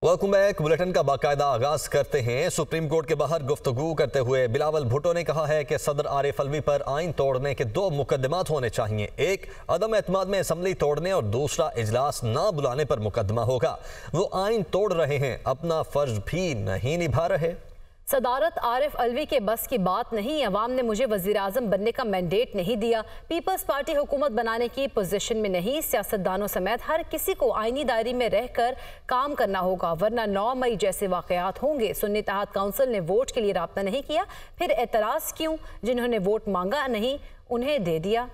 Welcome back. Bulletin का बाकायदा आगाज करते हैं। सुप्रीम कोर्ट के बाहर गुफ्तगू करते हुए बिलावल भुट्टो ने कहा है कि सदर आरिफ अलवी पर आइन तोड़ने के 2 मुकदमात होने चाहिए। एक अदम एतमाद में असम्बली तोड़ने और दूसरा इजलास ना बुलाने पर मुकदमा होगा। वो आइन तोड़ रहे हैं, अपना फर्ज भी नहीं निभा रहे। सदारत आरिफ अलवी के बस की बात नहीं। अवाम ने मुझे वजीर आजम बनने का मैंडेट नहीं दिया। पीपल्स पार्टी हुकूमत बनाने की पोजीशन में नहीं। सियासतदानों समेत हर किसी को आईनी दायरे में रहकर काम करना होगा, वरना 9 मई जैसे वाकयात होंगे। सुन्नी इत्तेहाद काउंसिल ने वोट के लिए राब्ता नहीं किया, फिर एतराज क्यों? जिन्होंने वोट मांगा नहीं उन्हें दे दिया।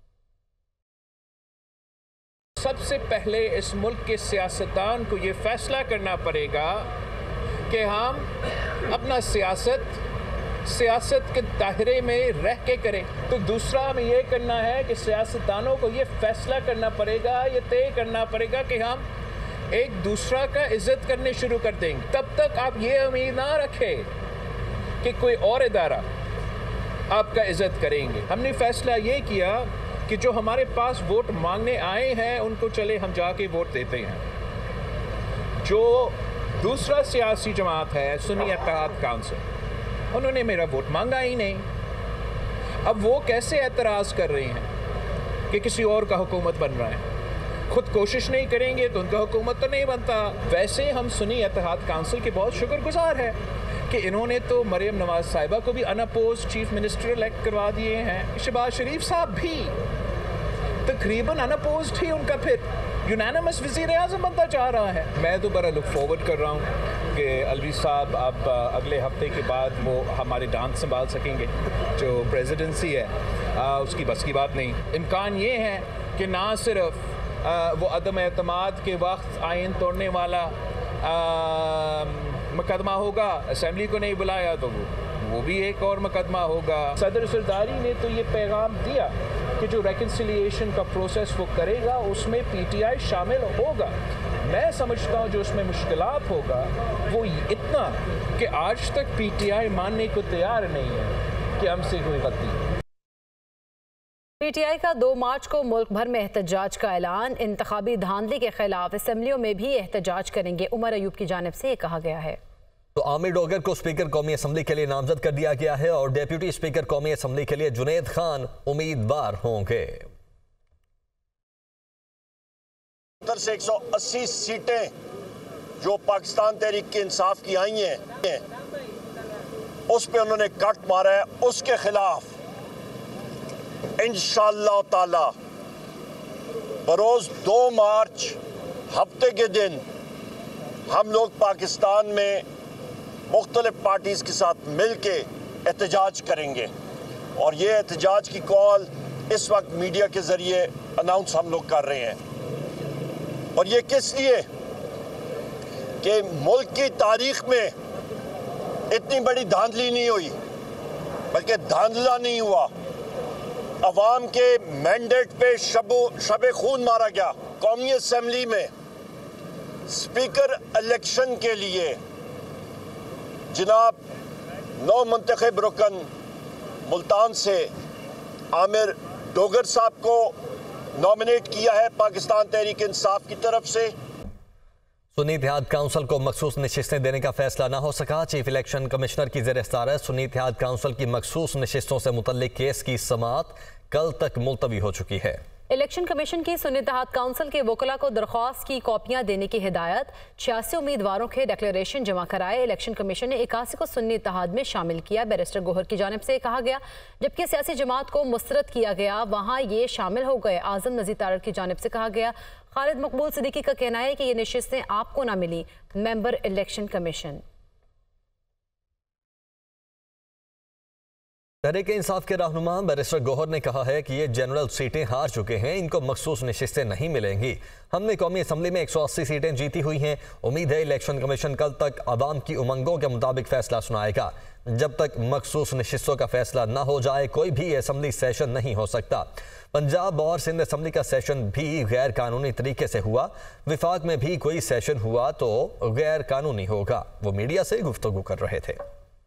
सबसे पहले इस मुल्क के सियासतदान को ये फैसला करना पड़ेगा कि हम अपना सियासत के दायरे में रह के करें। तो दूसरा हमें ये करना है कि सियासतदानों को ये फैसला करना पड़ेगा, ये तय करना पड़ेगा कि हम एक दूसरा का इज्जत करने शुरू कर देंगे। तब तक आप ये उम्मीद ना रखें कि कोई और इदारा आपका इज्जत करेंगे। हमने फैसला ये किया कि जो हमारे पास वोट मांगने आए हैं उनको चले हम जाके वोट देते हैं। जो दूसरा सियासी जमात है सुन्नी इत्तेहाद काउंसिल, उन्होंने मेरा वोट मांगा ही नहीं। अब वो कैसे एतराज़ कर रहे हैं कि किसी और का हुकूमत बन रहा है? खुद कोशिश नहीं करेंगे तो उनका हुकूमत तो नहीं बनता। वैसे हम सुन्नी इत्तेहाद काउंसिल के बहुत शुक्रगुजार हैं कि इन्होंने तो मरियम नवाज साहिबा को भी अनअपोज्ड चीफ मिनिस्टर इलेक्ट करवा दिए हैं। शहबाज शरीफ साहब भी तकरीबन अनअपोज्ड ही उनका फिर यूनानिमस वज़ीर आज़म बनता जा रहा है। मैं तो बड़ा लुक फॉरवर्ड कर रहा हूँ कि अलवी साहब अब अगले हफ्ते के बाद वो हमारे डांस संभाल सकेंगे। जो प्रेसिडेंसी है उसकी बस की बात नहीं। इम्कान ये है कि ना सिर्फ वो अदम एतमाद के वक्त आइन तोड़ने वाला मुकदमा होगा, असम्बली को नहीं बुलाया तो वो भी एक और मुकदमा होगा। सदर सरदारी ने तो ये पैगाम दिया कि जो रेकन्सिलिएशन का प्रोसेस वो करेगा उसमें पीटीआई शामिल होगा। मैं समझता हूँ जो उसमें मुश्किलात होगा वो इतना कि आज तक पीटीआई मानने को तैयार नहीं है कि हमसे कोई गलती। पीटीआई का 2 मार्च को मुल्क भर में एहतजाज का ऐलान। इंतखाबी धांधली के खिलाफ असम्बलियों में भी एहतजाज करेंगे। उमर अयूब की जानिब से ये कहा गया है। तो आमिर डोगर को स्पीकर कौमी असम्बली के लिए नामजद कर दिया गया है और डेप्यूटी स्पीकर कौमी असम्बली के लिए जुनैद खान उम्मीदवार होंगे। से 180 सीटें जो पाकिस्तान तहरीक इंसाफ की आई हैं उस पे उन्होंने कट मारा है। उसके खिलाफ इंशाअल्लाह ताला बरोज 2 मार्च हफ्ते के दिन हम लोग पाकिस्तान में मुख्तलिफ पार्टीज़ के साथ मिल के एहतजाज करेंगे और ये एहतजाज की कॉल इस वक्त मीडिया के ज़रिए अनाउंस हम लोग कर रहे हैं। और ये किस लिए कि मुल्क की तारीख में इतनी बड़ी धांधली नहीं हुई, बल्कि धांधला नहीं हुआ। अवाम के मैंडेट पे शब खून मारा गया। कौमी असम्बली में स्पीकर इलेक्शन के लिए जनाब नौ मुंतखब रुकन मुल्तान से आमिर डोगर साहब को नॉमिनेट किया है पाकिस्तान तहरीक इंसाफ की तरफ से। सुन्नी इत्तेहाद काउंसिल को मखसूस नशिस्तें देने का फैसला ना हो सका। चीफ इलेक्शन कमिश्नर की ज़ेर सदारत सुन्नी इत्तेहाद काउंसिल की मखसूस नशिस्तों से मुतल्लिक केस की समाअत कल तक मुलतवी हो चुकी है। इलेक्शन कमीशन की सुन्नी इत्तेहाद काउंसिल के वकला को दरख्वास्त की कॉपियां देने की हिदायत। 86 उम्मीदवारों के डिक्लेरेशन जमा कराए। इलेक्शन कमीशन ने 81 को सुन्नी इत्तेहाद में शामिल किया। बैरिस्टर गोहर की जानिब से कहा गया जबकि सियासी जमात को मुस्तरद किया गया वहाँ ये शामिल हो गए। आजम नज़ीर तारड़ की जानिब से कहा गया खालिद मकबूल सिद्दीकी का कहना है कि ये नशिस्तें आपको ना मिली। Member election commission Tehreek Insaf के रहनुमा बैरिस्टर गोहर ने कहा है कि ये जनरल सीटें हार चुके हैं, इनको मखसूस नशिस्तें नहीं मिलेंगी। हमने कौमी असम्बली में 180 सीटें जीती हुई हैं। उम्मीद है इलेक्शन कमीशन कल तक आवाम की उमंगों के मुताबिक फैसला सुनाएगा। जब तक मखसूस नशिस्तों का फैसला न हो जाए कोई भी असम्बली सेशन नहीं हो सकता। पंजाब और सिंध असम्बली का सेशन भी गैर कानूनी तरीके से हुआ। विफाक में भी कोई सेशन हुआ तो गैर कानूनी होगा। वो मीडिया से गुफ्तगू कर रहे थे।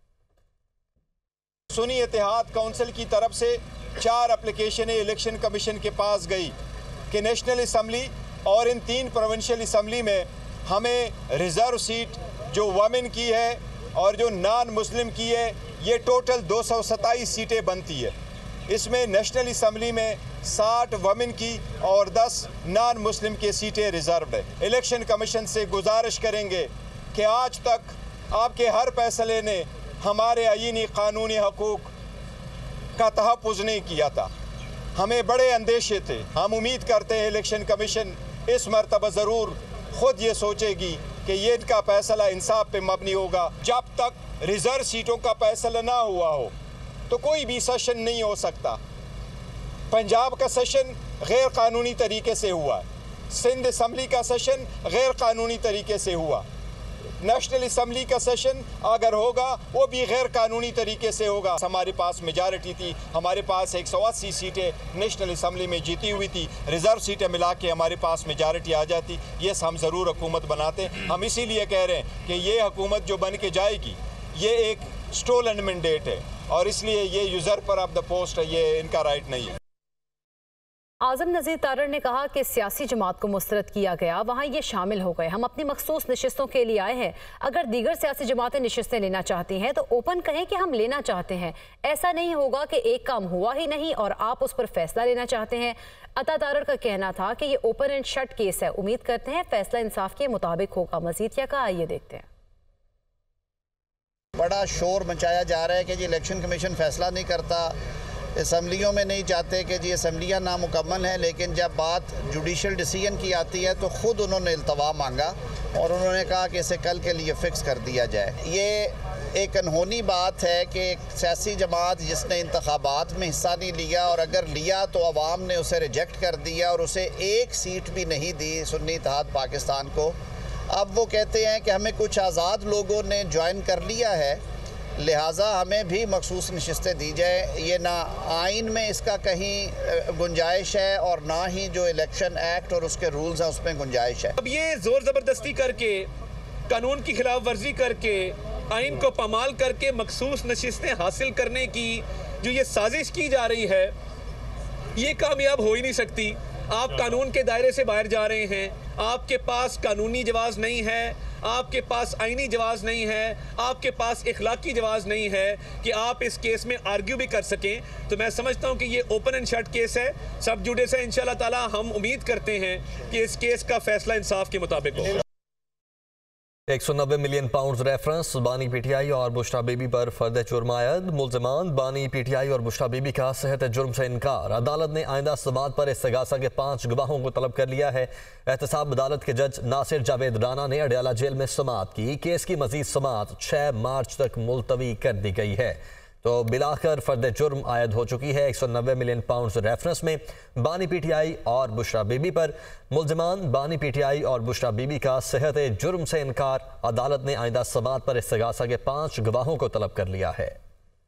सुन्नी इत्तेहाद काउंसिल की तरफ से 4 एप्लीकेशनें इलेक्शन कमीशन के पास गई कि नेशनल असम्बली और इन 3 प्रोविंशियल असम्बली में हमें रिज़र्व सीट जो वमेन की है और जो नॉन मुस्लिम की है, ये टोटल 227 सीटें बनती है। इसमें नेशनल असम्बली में 60 वमेन की और 10 नॉन मुस्लिम की सीटें रिजर्व है। इलेक्शन कमीशन से गुजारिश करेंगे कि आज तक आपके हर फैसले ने हमारे आईनी कानूनी हकूक़ का तहफ़्फ़ुज़ नहीं किया था। हमें बड़े अंदेशे थे। हम उम्मीद करते हैं इलेक्शन कमीशन इस मरतबा ज़रूर ख़ुद ये सोचेगी कि ये इनका फ़ैसला इंसाफ पे मबनी होगा। जब तक रिज़र्व सीटों का फ़ैसला ना हुआ हो तो कोई भी सेशन नहीं हो सकता। पंजाब का सेशन गैर कानूनी तरीके से हुआ, सिंध असम्बली का सेशन गैर कानूनी तरीके से हुआ, नेशनल असम्बली का सेशन अगर होगा वो भी गैर कानूनी तरीके से होगा। हमारे पास मेजॉरिटी थी, हमारे पास 180 सीटें नेशनल असम्बली में जीती हुई थी। रिज़र्व सीटें मिला के हमारे पास मेजॉरिटी आ जाती, ये हम ज़रूर हुकूमत बनाते। हम इसीलिए कह रहे हैं कि ये हुकूमत जो बन के जाएगी ये एक स्टोलन मैंडेट है और इसलिए ये यूज़रपर ऑफ द पोस्ट है, ये इनका राइट नहीं है। आज़म नज़ीर तारड़ ने कहा कि सियासी जमात को मुस्तरद किया गया, वहाँ ये शामिल हो गए। हम अपनी मखसूस नशिस्तों के लिए आए हैं। अगर दीगर सियासी जमातें नशिस्तें लेना चाहती हैं तो ओपन कहें कि हम लेना चाहते हैं। ऐसा नहीं होगा कि एक काम हुआ ही नहीं और आप उस पर फैसला लेना चाहते हैं। अता तारड़ का कहना था कि ये ओपन एंड शट केस है। उम्मीद करते हैं फैसला इंसाफ के मुताबिक होगा। मजीद क्या कहा, आइए देखते हैं। बड़ा शोर मचाया जा रहा है कि जी इलेक्शन कमीशन फैसला नहीं करता, असम्बलियों में नहीं चाहते कि जी असम्बलियाँ नामुकम्मल हैं। लेकिन जब बात जुडिशल डिसीजन की आती है तो ख़ुद उन्होंने इल्तवा मांगा और उन्होंने कहा कि इसे कल के लिए फ़िक्स कर दिया जाए। ये एक अनहोनी बात है कि एक सियासी जमात जिसने इंतखाबात में हिस्सा नहीं लिया और अगर लिया तो अवाम ने उसे रिजेक्ट कर दिया और उसे एक सीट भी नहीं दी सुन्नी इत्तेहाद पाकिस्तान को। अब वो कहते हैं कि हमें कुछ आज़ाद लोगों ने ज्वाइन कर लिया है, लिहाजा हमें भी मखसूस नशिस्तें दी जाए। ये ना आइन में इसका कहीं गुंजाइश है और ना ही जो इलेक्शन एक्ट और उसके रूल्स हैं उसमें गुंजाइश है। अब ये ज़ोर ज़बरदस्ती करके, कानून की खिलाफ वर्जी करके, आइन को पामाल करके मखसूस नशिस्तें हासिल करने की जो ये साजिश की जा रही है, ये कामयाब हो ही नहीं सकती। आप कानून के दायरे से बाहर जा रहे हैं, आपके पास कानूनी जवाज़ नहीं है, आपके पास आईनी जवाज़ नहीं है, आपके पास इखलाकी जवाज़ नहीं है कि आप इस केस में आर्ग्यू भी कर सकें। तो मैं समझता हूं कि ये ओपन एंड शट केस है, सब जुडिस है। इंशाल्लाह ताला हम उम्मीद करते हैं कि इस केस का फैसला इंसाफ के मुताबिक होगा। 190 मिलियन पाउंड रेफरेंस बानी पीटीआई और बुशरा बीबी पर फर्द जुर्म आयद। मुल्ज़िमान बानी पीटीआई और बुशरा बीबी का सेहत जुर्म से इनकार। अदालत ने आइंदा समात पर इस्तिगासा के 5 गवाहों को तलब कर लिया है। एहतसाब अदालत के जज नासिर जावेद राना ने अडयाला जेल में समात की। केस की मजीद समात 6 मार्च तक मुलतवी कर दी गई है। तो बिलाखिर फर्द जुर्म आयद हो चुकी है। 190 मिलियन पाउंड रेफरेंस में बानी पीटीआई और बुशरा बीबी पर। मुल्ज़िमान बानी पीटीआई और बुशरा बीबी का सेहत जुर्म से इनकार। अदालत ने आइंदा समात पर इस्तिगासा के 5 गवाहों को तलब कर लिया है।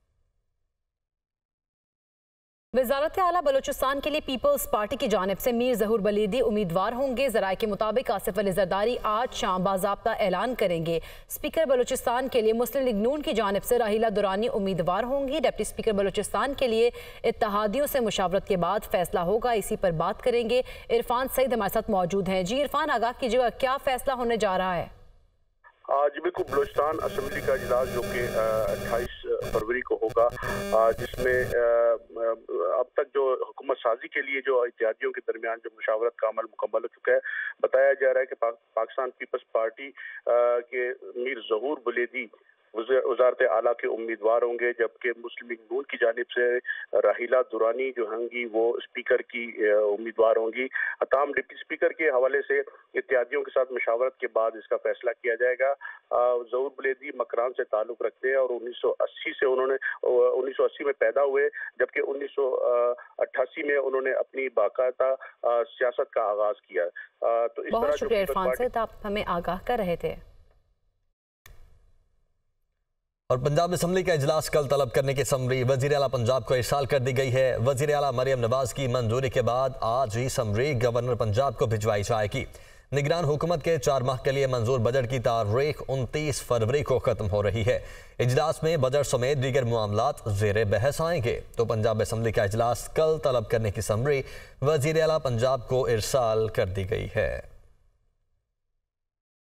वज़ारत आला बलूचिस्तान के लिए पीपल्स पार्टी की जानिब से मीर ज़हूर बलीदी उम्मीदवार होंगे। ज़राए के मुताबिक आसिफ अली ज़रदारी आज शाम बाज़ाब्ता ऐलान करेंगे। स्पीकर बलूचिस्तान के लिए मुस्लिम लीग नून की जानिब से राहिला दुरानी उम्मीदवार होंगी। डिप्टी स्पीकर बलूचिस्तान के लिए इत्तेहादियों से मुशावरत के बाद फैसला होगा। इसी पर बात करेंगे। इरफान सईद हमारे साथ मौजूद हैं। जी इरफान, आगाह कीजिएगा, क्या फैसला होने जा रहा है? आज बिल्कुल बलूचिस्तान असम्बली का इजलास जो कि 28 फरवरी को होगा, जिसमें अब तक जो हुकूमत साजी के लिए जो इत्तेहादियों के दरमियान जो मुशावरत का अमल मुकम्मल हो चुका है। बताया जा रहा है कि पाकिस्तान पीपल्स पार्टी के मीर ज़हूर बलीदी वज़ारत आला के उम्मीदवार होंगे, जबकि मुस्लिम लीग नून की जानिब से राहिला दुरानी जो होंगी वो स्पीकर की उम्मीदवार होंगी। तमाम डिप्टी स्पीकर के हवाले से इत्तेहादियों के साथ मुशावरत के बाद इसका फैसला किया जाएगा। ज़हूर बलीदी मकरान से ताल्लुक़ रखते हैं और 1980 से उन्होंने 1980 में पैदा हुए, जबकि 1988 में उन्होंने अपनी बाकायदा सियासत का आगाज़ किया। तो इस बहुत शुक्रिया इरफान साहब, आप हमें आगाह कर रहे थे। और पंजाब असम्बली का इजलास कल तलब करने की समरी वज़ीर आला पंजाब को इरसाल कर दी गई है। वज़ीर आला मरियम नवाज की मंजूरी के बाद आज ही समरी गवर्नर पंजाब को भिजवाई जाएगी। निगरान हुकूमत के 4 माह के लिए मंजूर बजट की तारीख 29 फरवरी को ख़त्म हो रही है। इजलास में बजट समेत दीगर मामलात ज़ेर बहस आएंगे। तो पंजाब असम्बली का इजलास कल तलब करने की समरी वज़ीर आला पंजाब को इरसाल कर दी गई है।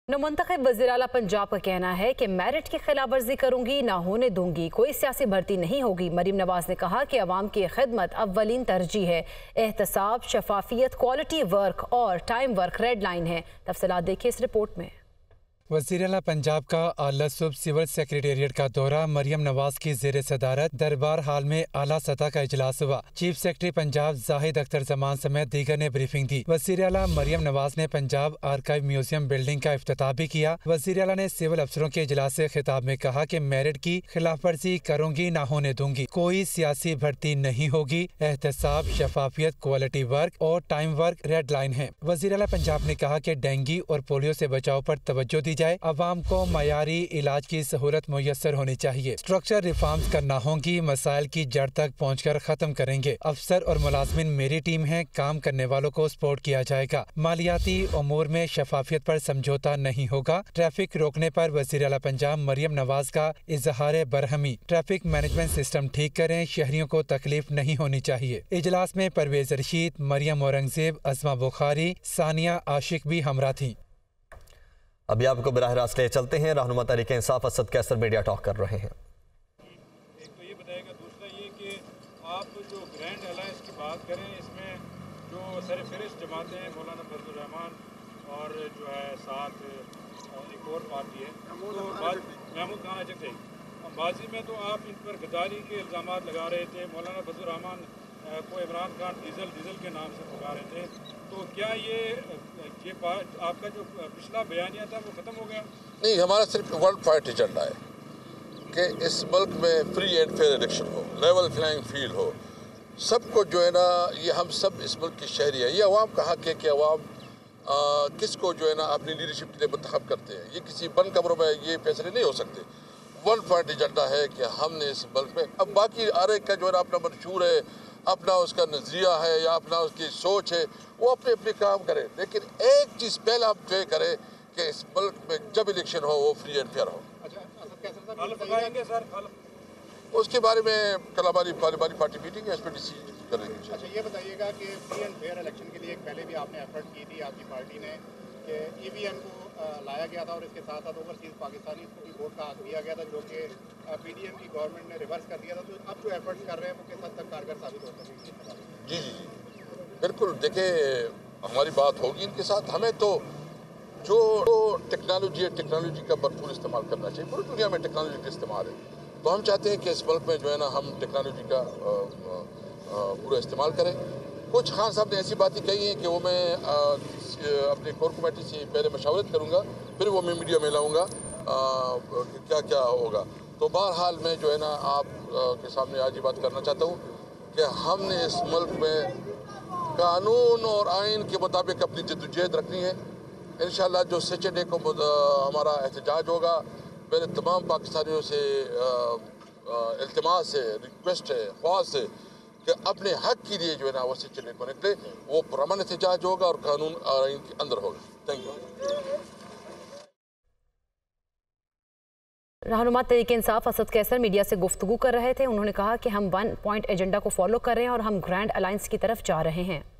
मुंतखब वज़ीर आला पंजाब का कहना है कि मेरिट की खिलाफ वर्जी करूंगी, ना होने दूंगी, कोई सियासी भर्ती नहीं होगी। मरीम नवाज ने कहा कि अवाम की खिदमत अव्वलीन तरजीह है। एहतसाब, शफाफियत, क्वालिटी वर्क और टाइम वर्क रेड लाइन है। तफसीलात देखिए इस रिपोर्ट में। वज़ीर आला पंजाब का आला सुबह सिविल सेक्रेटेरिएट का दौरा। मरियम नवाज की ज़ेर सदारत दरबार हाल में आला सतह का इजलास हुआ। चीफ सेक्रेटरी पंजाब जाहिद अख्तर जमान समेत दीगर ने ब्रीफिंग दी। वज़ीर आला मरियम नवाज ने पंजाब आर्काइव म्यूजियम बिल्डिंग का इफ्तिताह भी किया। वज़ीर आला ने सिविल अफसरों के इजलास से खिताब में कहा कि मेरिट की खिलाफ वर्जी करूंगी, ना होने दूंगी, कोई सियासी भर्ती नहीं होगी। एहतसाब, शफाफियत, क्वालिटी वर्क और टाइम वर्क रेड लाइन है। वज़ीर आला पंजाब ने कहा कि डेंगू और पोलियो से बचाव पर तवज्जो दी जाए। अवाम को मयारी इलाज की सहूलत मुयस्सर होनी चाहिए। स्ट्रक्चर रिफॉर्म्स करना होंगी, मसाइल की जड़ तक पहुंचकर खत्म करेंगे। अफसर और मुलाजमिन मेरी टीम है, काम करने वालों को सपोर्ट किया जाएगा। मालियाती उमूर में शफाफियत पर समझौता नहीं होगा। ट्रैफिक रोकने पर वज़ीर आला पंजाब मरियम नवाज का इजहार बरहमी। ट्रैफिक मैनेजमेंट सिस्टम ठीक करें, शहरियों को तकलीफ नहीं होनी चाहिए। इजलास में परवेज रशीद, मरियम औरंगजेब, अज़मा बुखारी, सानिया आशिक भी हमरा थी। अभी आपको बराह रास्त ले चलते हैं। रहनुमा तहरीक इंसाफ असद कैसर मीडिया टॉक कर रहे हैं। एक तो ये बताएगा, दूसरा ये कि आप जो ग्रैंड अलायंस की बात करें, इसमें जो सरफहरिस्त जमातें हैं, मौलाना फजल रहमान और जो है साथ एक और पार्टी है तो महमूद खान अजक थे। माजी में तो आप इन पर गद्दारी के इल्ज़ाम लगा रहे थे। मौलाना फजल रहमान को इमरान खान डीजल के नाम से पुकार रहे थे। तो क्या ये आपका जो पिछला बयानिया था वो ख़त्म हो गया? नहीं, हमारा सिर्फ वर्ल्ड फाइट एजेंडा है कि इस मुल्क में फ्री एंड फेयर इलेक्शन हो, लेवल फ्लाइंग फील्ड हो। सबको जो है ना, ये हम सब इस मुल्क के शहरी हैं। ये अवाम का हक है कि अवाम किसको जो है ना अपनी लीडरशिप के लिए मुंतखब करते हैं। ये किसी बंद कमरों में ये फैसले नहीं हो सकते। वर्ल्ड फाइट एजेंडा है कि हमने इस मुल्क में, अब बाकी हर एक का जो है ना अपना मंशूर है, अपना उसका नज़रिया है या अपना उसकी सोच है, वो अपने अपने काम करे। लेकिन एक चीज़ पहले आप तय करें कि इस मुल्क में जब इलेक्शन हो वो फ्री एंड फेयर हो। उसके बारे में कल हमारी पार्लियामारी पार्टी मीटिंग है, इस पर डिसीजन करेंगे। अच्छा, ये बताइएगा कि फ्री एंड फेयर इलेक्शन के लिए पहले भी आपने एफर्ट की थी, आपकी पार्टी ने, कि ईवीएम को लाया गया था और इसके साथ साथ ओवरसीज पाकिस्तानी को भी वोट का हक दिया गया था, जो कि पीडीएम की गवर्नमेंट ने रिवर्स कर दिया था। तो अब जो एफर्ट्स कर रहे हैं वो किस हद तक कारगर साबित हो सकेंगे? जी जी बिल्कुल, देखिए हमारी बात होगी इनके साथ। हमें तो जो टेक्नोलॉजी है, टेक्नोलॉजी का भरपूर इस्तेमाल करना चाहिए। पूरी दुनिया में टेक्नोलॉजी का इस्तेमाल है, तो हम चाहते हैं कि इस मुल्क में जो है ना हम टेक्नोलॉजी का पूरा इस्तेमाल करें। कुछ खान साहब ने ऐसी बातें कही हैं कि वो मैं अपने कोर कमेटी से पहले मशावरत करूँगा, फिर वो मैं मीडिया में लाऊँगा क्या क्या होगा। तो बहरहाल मैं जो है ना आप के सामने आज ये बात करना चाहता हूँ कि हमने इस मुल्क में कानून और आइन के मुताबिक अपनी जद्दोजहद रखनी है। इंशाअल्लाह जो सैटरडे को हमारा एहतजाज होगा, मेरे तमाम पाकिस्तानियों से इल्तिमास है, रिक्वेस्ट है, ख्वाहिश है कि अपने हक के लिए जो है ना वो सैटरडे को निकले। वो पुरअमन एहतजाज होगा और कानून और आइन के अंदर होगा। Thank you. रहनुमा तहरीक इंसाफ असद कैसर मीडिया से गुफ्तगू कर रहे थे। उन्होंने कहा कि हम 1 पॉइंट एजेंडा को फॉलो कर रहे हैं और हम ग्रैंड अलायंस की तरफ जा रहे हैं।